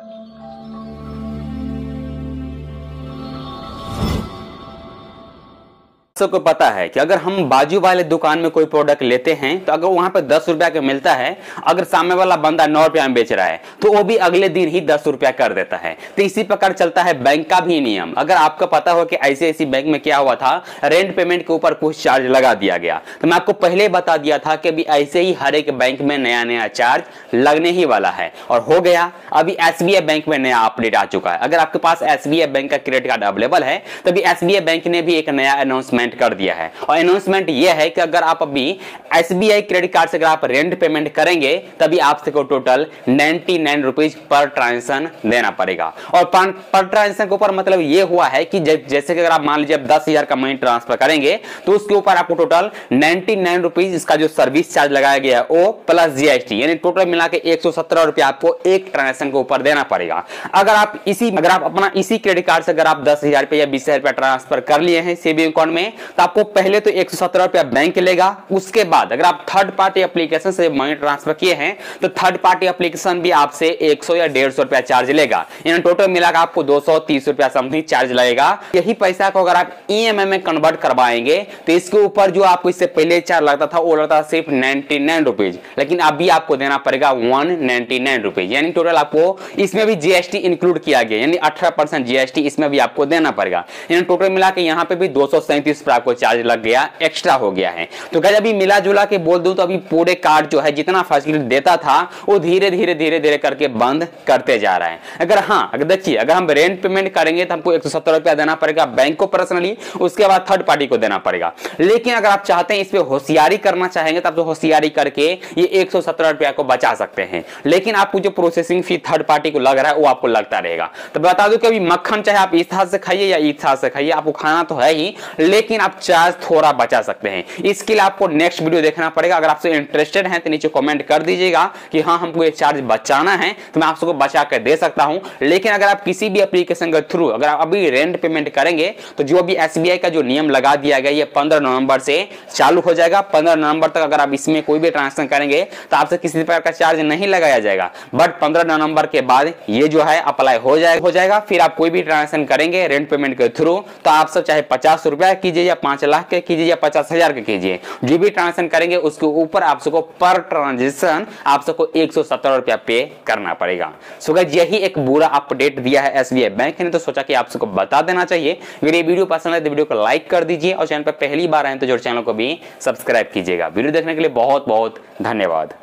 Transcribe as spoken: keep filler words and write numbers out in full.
सबको पता है कि अगर हम बाजू वाले दुकान में कोई प्रोडक्ट लेते हैं तो अगर वहां पे दस रुपया का मिलता है, अगर सामने वाला बंदा नौ रुपया में बेच रहा है तो वो भी अगले दिन ही दस रुपया कर देता है। तो इसी प्रकार चलता है बैंक का भी नियम। अगर आपको पता हो कि आई सी आई सी आई बैंक में क्या हुआ था, रेंट पेमेंट के ऊपर कुछ चार्ज लगा दिया गया, तो मैं आपको पहले बता दिया था कि अभी ऐसे ही हर एक बैंक में नया नया चार्ज लगने ही वाला है और हो गया। अभी एस बी आई बैंक में नया अपडेट आ चुका है। अगर आपके पास एस बी आई बैंक का क्रेडिट कार्ड अवेलेबल है तो अभी एस बी आई बैंक ने भी एक नया अनाउंसमेंट कर दिया है और अनाउंसमेंट यह है कि अगर आप अभी S B I credit card से अगर आप रेंट पेमेंट करेंगे तभी आपसे को टोटल नाइन्टी नाइन रुपीज पर ट्रांजेक्शन देना पड़ेगा। और पर, पर ट्रांजेक्शन के ऊपर मतलब यह हुआ है कि जैसे कि अगर आप मान लीजिए दस हजार का मनी ट्रांसफर करेंगे तो उसके ऊपर आपको टोटल नाइन्टी नाइन रुपीज इसका जो सर्विस चार्ज लगाया गया है वो प्लस जी एस टी, यानी टोटल मिला के एक सौ सत्रह रुपया आपको एक ट्रांजेक्शन के ऊपर देना पड़ेगा। अगर आप इसी अगर आप अपना इसी क्रेडिट कार्ड से अगर आप दस हजार रुपया या बीस हजार रुपया ट्रांसफर कर लिए हैं सेविंग अकाउंट में तो आपको पहले तो एक सौ सत्रह रुपया बैंक लेगा। उसके बाद अगर आप थर्ड पार्टी एप्लीकेशन से मनी ट्रांसफर किए हैं तो थर्ड पार्टी एप्लीकेशन भी आपसे एक सौ या डेढ़ सौ रुपया चार्ज लेगा, यानी टोटल मिलाकर आपको दो सौ तीस रुपया समथिंग चार्ज लगेगा। यही पैसा को अगर आप ई एम आई में कन्वर्ट करवाएंगे तो इसके ऊपर जो आपको इससे पहले चार्ज लगता था वो लगता था सिर्फ नाइन्टी नाइन रुपीज, लेकिन अभी आपको देना पड़ेगा वन नाइन्टी नाइन रुपीज, यानी टोटल आपको इसमें भी जी एस टी इंक्लूड किया गया, यानी अठारह परसेंट जी एस टी इसमें भी आपको देना पड़ेगा, यानी टोटल मिला के यहाँ पे भी दो सौ सैंतीस रुपया आपको चार्ज लग गया, एक्स्ट्रा हो गया है। तो गाइस अभी मिला जुला के बोल दूं तो अभी पूरे कार्ड जो है जितना फैसिलिटी देता था वो धीरे धीरे धीरे धीरे करके बंद करते जा रहा है। अगर हाँ अगर देखिए अगर हम रेंट पेमेंट करेंगे तो हमको एक सौ सत्तर रुपया देना पड़ेगा बैंक को पर्सनली, उसके बाद थर्ड पार्टी को देना पड़ेगा। लेकिन अगर आप चाहते हैं इस पे होशियारी करना चाहेंगे तब तो होशियारी करके ये एक सौ सत्तर रुपया को बचा सकते हैं, लेकिन आपको जो प्रोसेसिंग फी थर्ड पार्टी को लग रहा है वो आपको लगता रहेगा। तो बता दूं कि अभी मक्खन चाहे आप इस हाथ से खाइए या इस हाथ से खाइए, आपको खाना तो है ही, लेकिन आप चार्ज थोड़ा बचा सकते हैं। इसके लिए आपको नेक्स्ट वीडियो देखना पड़ेगा। अगर आपसे इंटरेस्टेड हैं तो नीचे कमेंट कर दीजिएगा कि हाँ हमको ये चार्ज बचाना है तो मैं आपको बचा कर दे सकता हूं। लेकिन अगर आप किसी भी एप्लीकेशन के थ्रू अगर आप अभी रेंट पेमेंट करेंगे तो जो भी एस बी आई का जो नियम लगा दिया गया ये पंद्रह नवंबर से चालू हो जाएगा। पंद्रह नवंबर तक अगर आप इसमें कोई भी ट्रांजेक्शन करेंगे तो आपसे किसी प्रकार का चार्ज नहीं लगाया जाएगा, बट पंद्रह नवंबर के बाद ये जो है अप्लाई हो जाएगा हो जाएगा फिर आप कोई भी ट्रांजेक्शन करेंगे रेंट पेमेंट के थ्रू तो आप सब चाहे पचास रुपया कीजिए या पांच लाख के कीजिए या पचास हजार के कीजिए, जो भी ट्रांजेक्शन करेंगे उसके ऊपर आप सबको पर ट्रांजेक्शन आप सबको एक सौ सत्तर रुपया पे करना पड़ेगा। सो गाइस यही एक बुरा अपडेट दिया है एस बी आई बैंक ने, तो सोचा कि आप सबको बता देना चाहिए। अगर ये वीडियो पसंद है तो वीडियो को लाइक कर दीजिए और चैनल पर पहली बार आए तो जो चैनल को भी सब्सक्राइब कीजिएगा। वीडियो देखने के लिए बहुत बहुत धन्यवाद।